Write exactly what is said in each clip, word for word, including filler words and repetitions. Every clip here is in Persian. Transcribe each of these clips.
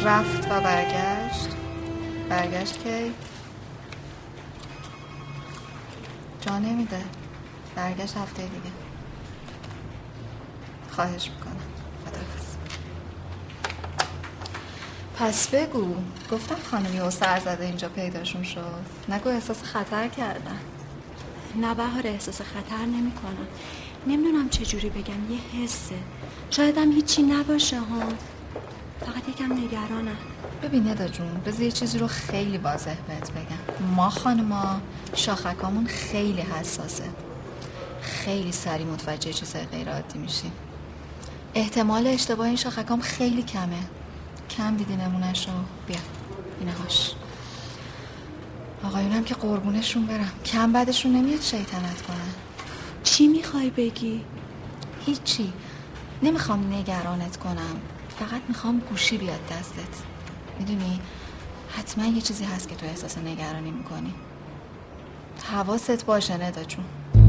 رفت و برگشت. برگشت کی؟ جا نمیده. برگشت هفته دیگه. خواهش میکنم. خداحافظ. پس بگو. گفتم خانمی و سر زده اینجا پیداشون شد. نگو احساس خطر کردن. نه بهار، احساس خطر نمی کنم. نمیدونم چجوری بگم، یه حسه. شاید هم هیچی نباشه ها، فقط یکم نگرانم. ببین ندا جون، بذار یه چیزی رو خیلی واضح بهت بگم. ما خانما شاخکامون خیلی حساسه، خیلی سریع متوجه چیزای غیر عادی میشیم. احتمال اشتباه این شاخکام خیلی کمه. کم دیدی نمونهشو؟ بیا اینهاش. آقایونم که قربونشون برم، کم بعدشون نمیاد شیطنت کنن. چی میخوای بگی؟ هیچی، نمیخوام نگرانت کنم، فقط میخوام گوشی بیاد دستت. میدونی حتما یه چیزی هست که تو احساس نگرانی میکنی. حواست باشه ندا جون.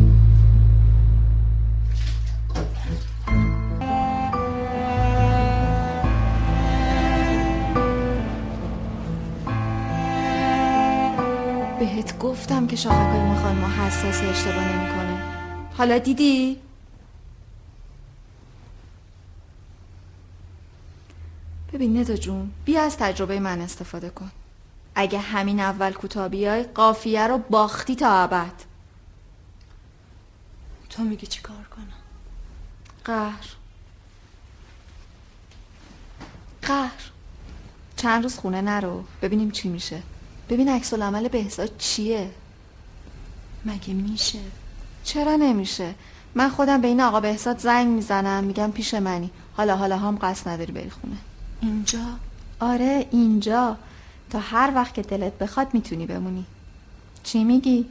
بهت گفتم که شاخکای ما خانم حساسه، اشتباه نمیکنه. حالا دیدی؟ ببین ندا جون، بیا از تجربه من استفاده کن. اگه همین اول کوتاه بیای قافیه رو باختی تا ابد. تو میگی چی کار کنم؟ قهر قهر چند روز خونه نرو، ببینیم چی میشه. ببین عکس العمل بهزاد چیه. مگه میشه؟ چرا نمیشه؟ من خودم به این آقا بهزاد زنگ میزنم، میگم پیش منی، حالا حالا هم قصد نداری بری خونه. اینجا؟ آره اینجا، تا هر وقت که دلت بخواد میتونی بمونی. چی میگی؟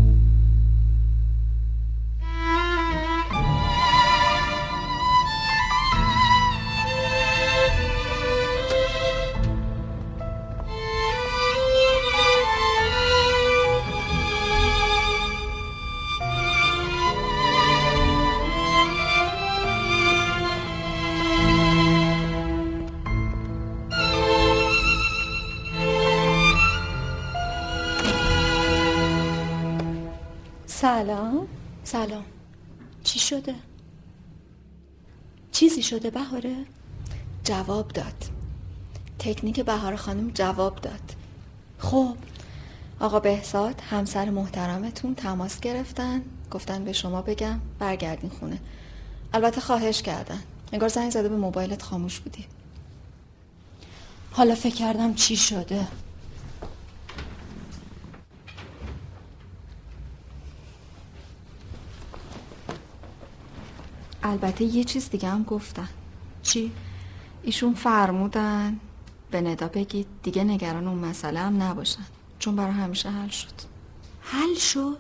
سلام. سلام. چی شده؟ چیزی شده بهاره؟ جواب داد. تکنیک بهار خانم جواب داد. خب آقا بهزاد همسر محترمتون تماس گرفتن، گفتن به شما بگم برگردین خونه. البته خواهش کردن، انگار زنگ زده به موبایلت خاموش بودی. حالا فکر کردم چی شده. البته یه چیز دیگه هم گفتن. چی؟ ایشون فرمودن به ندا بگید دیگه نگران اون مسئله هم نباشن، چون برای همیشه حل شد. حل شد؟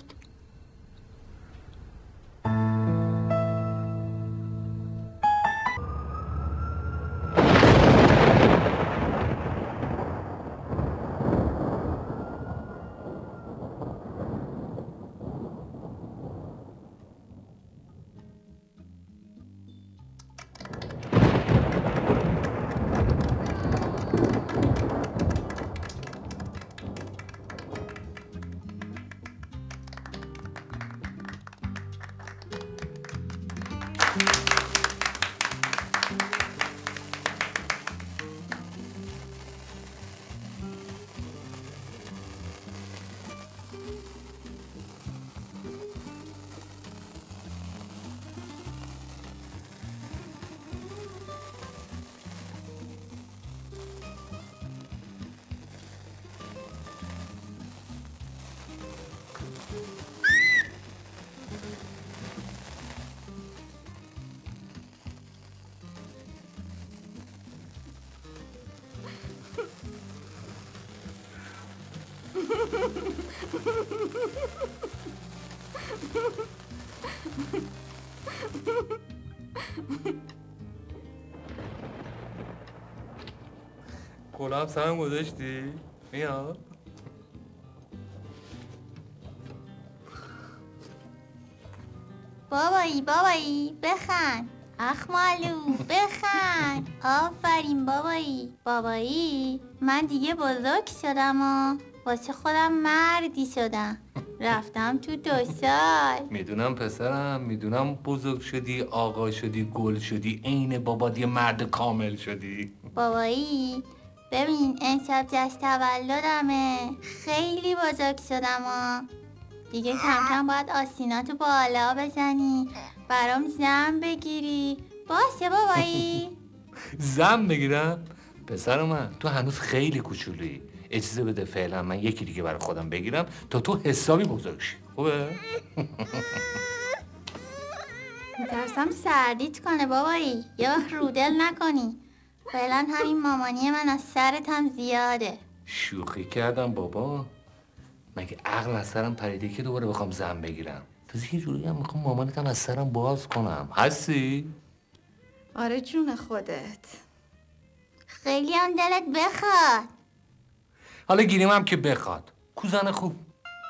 کلاه سرم گذاشتی؟ میاد؟ بابایی بابایی بخند. اخمالو بخند. آفرین بابایی. بابایی من دیگه بزرگ شدم و واسه خودم مردی شدم. رفتم تو دو سال. میدونم پسرم، میدونم بزرگ شدی، آقا شدی، گل شدی، عین بابات یه مرد کامل شدی. بابایی ببین امشب جشن تولدمه. خیلی بزرگ شدم و دیگه کم کم باید آستیناتو بالا بزنی، برام زن بگیری. باشه بابایی؟ زن بگیرم؟ پسر من تو هنوز خیلی کوچولویی. اجازه بده فعلا من یکی دیگه برای خودم بگیرم تا تو حسابی بزرگ شی. خوبه؟ میترسم سردیت کنه بابایی. یه وقت رودل نکنی. فعلا همین مامانی من از سرت هم زیاده. شوخی کردم بابا. مگه عقل از سرم پریده که دوباره بخوام زن بگیرم؟ تازه یه جوری هم میخوام مامانتم از سرم باز کنم. هستی؟ آره جون خودت. خیلی هم دلت بخواد. حالا گیریم هم که بخواد. کوزن خوب.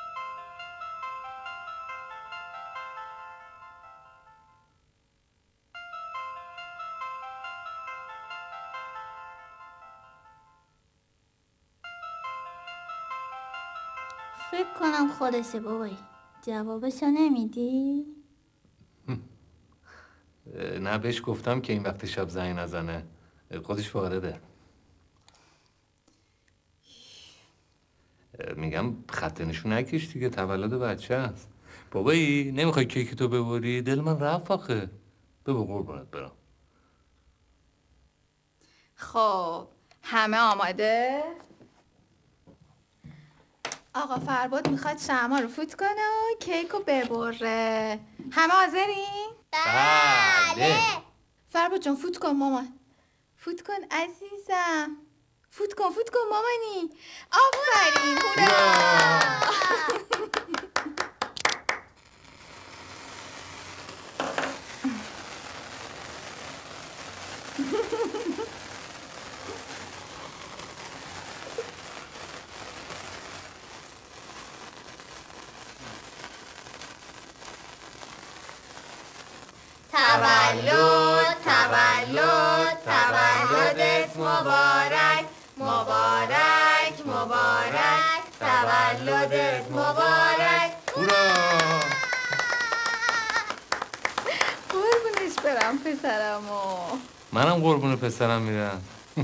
فکر کنم خودشه بابایی. جوابشو نمیدی؟ نه بهش گفتم که این وقت شب زنگ نزنه. خودش وارده. میگم خط نشون نکش دیگه، تولد بچه است. بابایی نمیخوای کیک تو ببری؟ دل من رفت آخه. ببر قربونت برم. خب همه آماده؟ آقا فرباد میخواد شمع رو فوت کنه و کیک رو ببره. همه حاضرین؟ بله. فرباد جان فوت کن مامان. فوت کن عزیزم. فوت کن فوت کن مامانی. آفرین. هورا. تولد تولد تولدت مبارک مبارک مبارک تولدت مبارک. هورا. قربونش برم پسرمو. منم قربون پسرم میرم.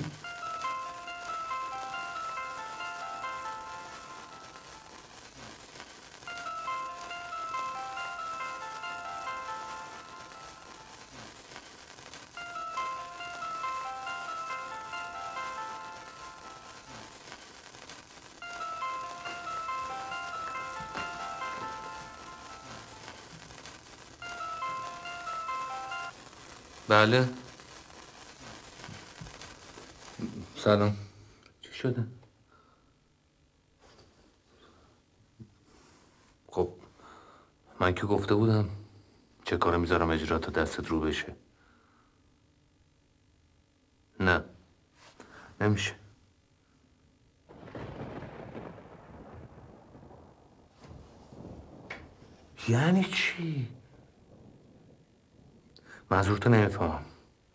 بله. سلام. چی شده؟ خب من که گفته بودم چه کاره میذارم اجرا تا دستت رو بشه. نه نمیشه. یعنی چی؟ منظورتو نمیفهمم.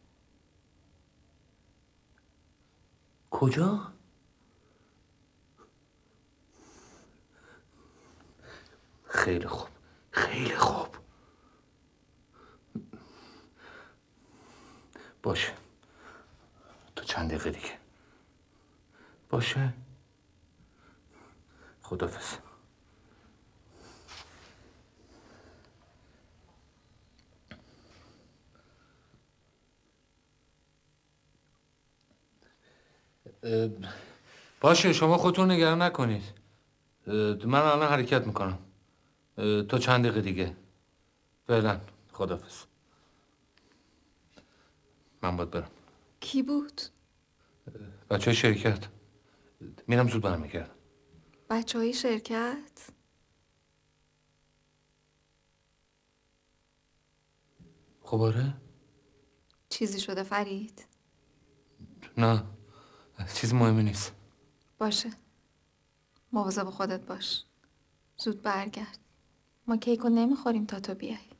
کجا؟ خیلی خوب خیلی خوب. باشه تو چند دقیقه دیگه. باشه خداحافظ. باشه شما خودتون نگران نکنید. من الان حرکت میکنم تا چند دقیقه دیگه. فعلا خداحافظ. من باید برم. کی بود؟ بچه های شرکت. میرم زود برمیگردم. بچه های شرکت؟ خب آره. چیزی شده فرید؟ نه چیز مهمی نیست. باشه مواظب خودت باش. زود برگرد. ما کیکو نمیخوریم تا تو بیای.